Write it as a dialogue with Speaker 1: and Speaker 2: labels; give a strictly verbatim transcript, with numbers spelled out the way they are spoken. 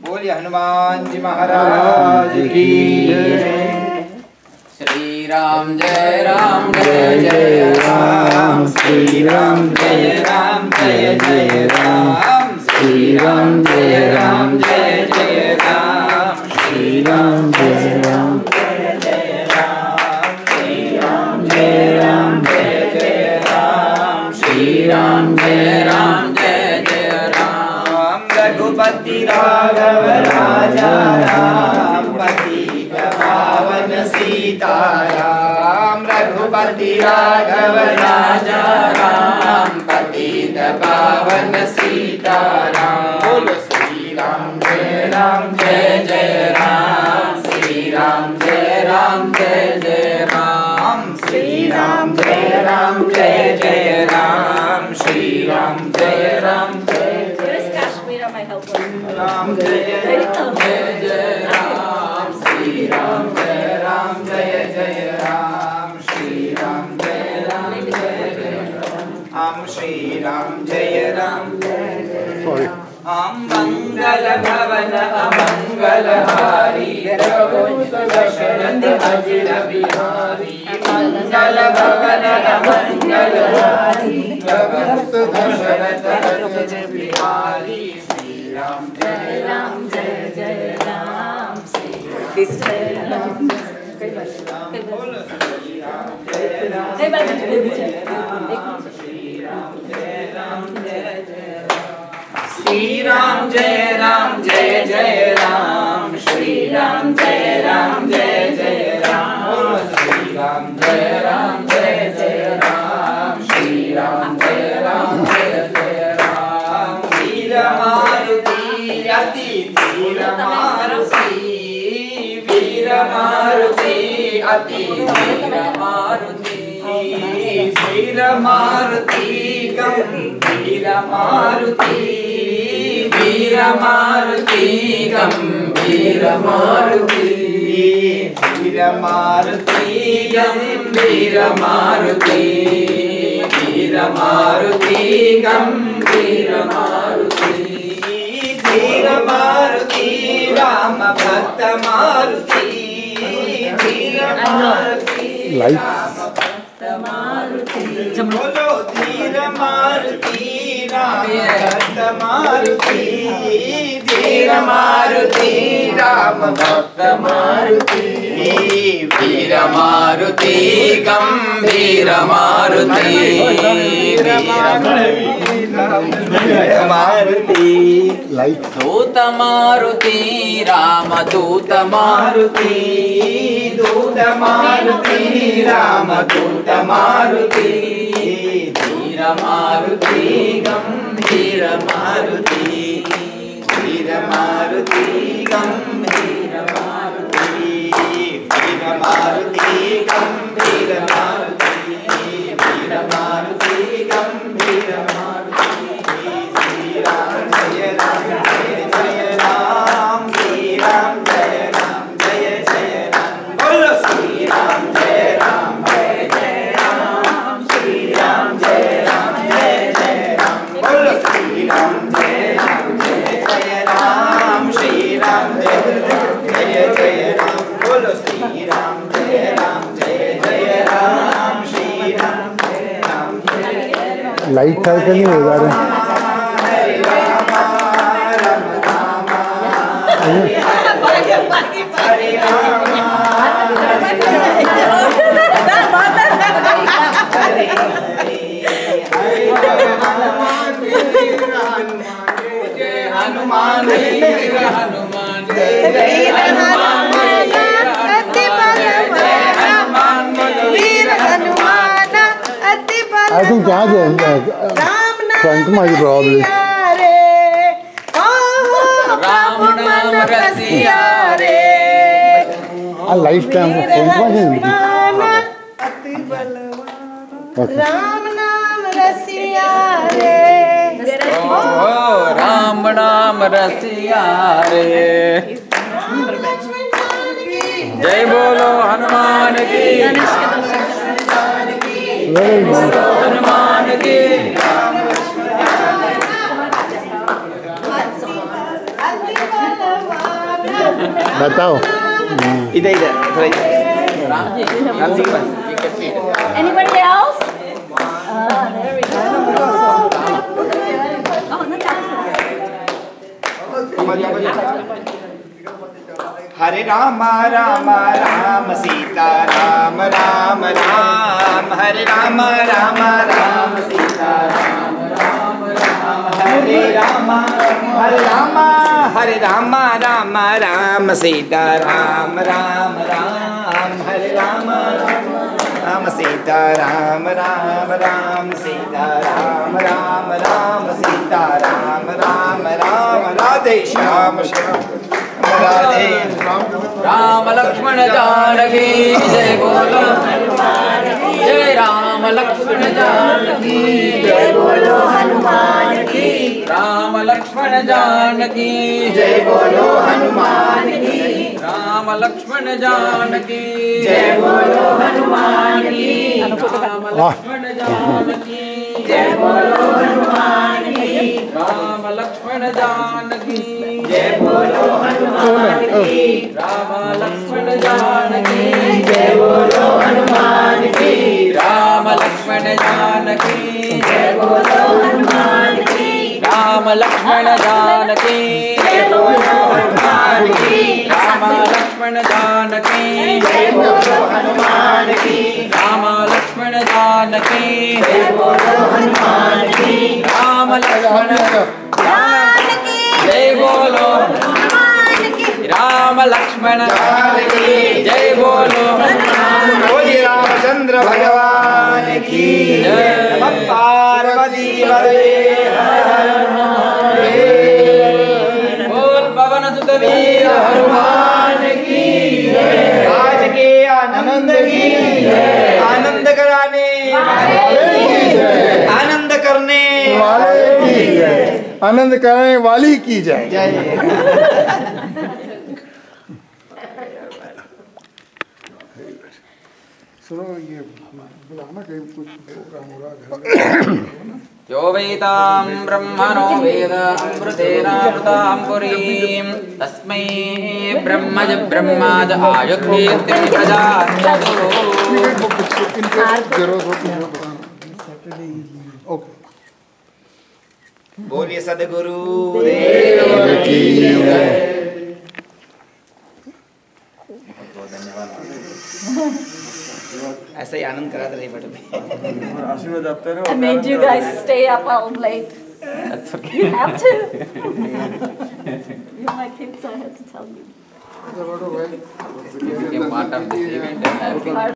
Speaker 1: बोलिए हनुमान जी महाराज की जय। श्री राम जय राम जय जय राम, श्री राम जय राम जय जय राम, श्री राम जय राम जय जय राम, श्री राम जय राम जय जय राम, श्री राम जय राम जय जय राम, श्री राम जय राम जय जय राम। रघुपति राघव राजा राम, पतित पावन सीताराम। रघुपति राघव राजा राम, पतित पावन सीताराम। बोलो श्री राम जय राम जय जय राम, श्री राम जय राम जय जय राम, श्री राम जय राम जय जय राम, श्री राम जय राम जय जय राम, जय राम जय जय राम, श्री राम जय राम जय जय राम, श्री राम जय राम जय जय राम, श्री राम जय राम जय जय राम। मंगल भवन अमंगल हारी, रघुवंश दशरथ अजिर बिहारी। मंगल भवन अमंगल हारी, रघुवंश दशरथ अजिर बिहारी। श्री राम जय राम जय जय राम, श्री जय राम जय राम। बोलो श्री राम जय राम जय राम, श्री राम जय राम जय जय राम। श्री राम जय राम जय जय राम, श्री राम जय राम जय जय राम। बोलो श्री राम जय राम जय जय राम, श्री राम जय राम जय जय राम। वीर मारुति अति वीर मारुति, वीर मारुति अति वीर मारुति, वीर मारुति गंभीर मारुति, वीर मारुति गंभीर मारुति, वीर मारुति गंभीर मारुति, वीर मारुति गंभीर मारुति। वीर मारुति राम भक्त मारुति, वीर मारुति राम भक्त मारुति। बोलो धीर मारुति राम भक्त मारुति, धीर मारुति राम भक्त मारुति, वीर मारुति गंभीर मारुति, मारुति। दूत मारुति राम दूत मारुति, दूत मारुति राम दूत मारुति, धीर मारुति गंभीर मारुति, धीर मारुति गंभीर मारुति, वीर मारुति गंभीर मारुति, वीर मारुति गंभीर मारुति। श्री राम जय राम जय जय राम, श्री राम जय राम जय जय राम। बोलो श्री राम जय राम जय जय राम, श्री राम जय राम जय जय राम। बोलो श्री राम जय राम जय जय राम, श्री राम जय राम जय जय राम। बोलो श्री राम जय राम जय जय राम, श्री राम जय राम जय जय राम।
Speaker 2: लाइट था कि नहीं हो जा रहा है?
Speaker 1: हनुमान वीर हनुमान जय हनुमान अति बलवान, वीर हनुमान अति बलवान।
Speaker 2: I think that's front my problem.
Speaker 1: Ram नाम रसिया रे,
Speaker 2: आ लाइफ टाइम फ्रंट
Speaker 3: अति बलवान, राम नाम रसिया रे।
Speaker 1: ओ राम नाम रसिया रे। जय बोलो हनुमान की, हनुमान की।
Speaker 3: अति बलवान
Speaker 2: बताओ।
Speaker 1: इधर इधर थोड़ा इधर। राम जी राम जी के पास।
Speaker 4: Anybody else? Ah, there we go. Oh, no,
Speaker 1: हरे राम राम राम सीता राम राम राम हरे राम राम राम सीता राम राम राम हरे राम हरे राम हरे राम राम राम सीता राम राम राम हरे राम राम सीता राम राम राम सीता राम राम राम सीता राम राम राम राधे श्याम श्याम राधे राम लक्ष्मण जानकी जय बोलो हनुमान की जय राम लक्ष्मण जानकी जय बोलो हनुमान की राम लक्ष्मण जानकी जय बोलो हनुमान की राम लक्ष्मण जानकी जय बोलो हनुमान की राम लक्ष्मण जानकी जय बोलो हनुमान की राम लक्ष्मण जानकी जय बोलो हनुमान की राम लक्ष्मण जानकी जय बोलो हनुमान की राम लक्ष्मण जानकी जय बोलो हनुमान की राम लक्ष्मण जानकी जय बोलो हनुमान की राम लक्ष्मण जानकी जय बोलो हनुमान की राम लक्ष्मण जानकी जय बोलो हनुमान की राम लक्ष्मण जय बोलो राम लक्ष्मण जय बोलो बोलिए रामचंद्र भगवान की जय नमः पार्वती पते बोल पवन सुत वीर हनुमान की जय आज के आनंद की जय आनंद कराने आनंद करने
Speaker 2: वाले की जय, आनंद कराने वाली की जय। सुनो ये बुलाना कहीं कुछ प्रोग्राम हो रहा है।
Speaker 1: यो वेदां ब्रह्मणो वेद अमृतेनामृतां पुरीं तस्मै ब्रह्मज ब्रह्माज आयुर्वेद
Speaker 2: ओके।
Speaker 1: बोलिए सदगुरु देव की जय। बहुत धन्यवाद। ऐसा ही आनंद कराते रहिए बट
Speaker 2: आशीर्वाद आपते रहो।
Speaker 4: I made you guys stay up all late.
Speaker 1: That's okay.
Speaker 4: You have to. You're my kids, so I have to tell you.
Speaker 1: You became part of this event and I